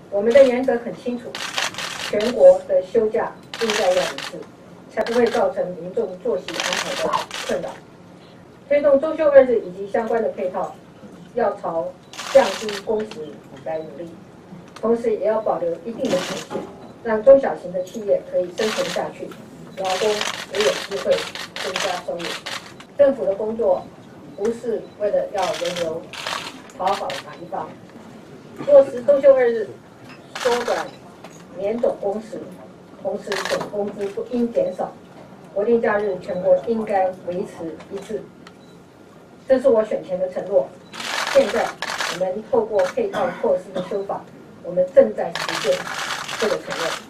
我们的原则很清楚，全国的休假应该要一致，才不会造成民众作息安排的困扰。推动周休2日以及相关的配套，要朝降低工时来努力，同时也要保留一定的弹性，让中小型的企业可以生存下去，劳工也有机会增加收入。政府的工作不是为了要轮流讨好哪一方，落实周休2日，缩短年总工时，同时总工资不应减少，国定假日全国应该维持一致。这是我选前的承诺。现在我们透过配套措施的修法，我们正在实践这个承诺。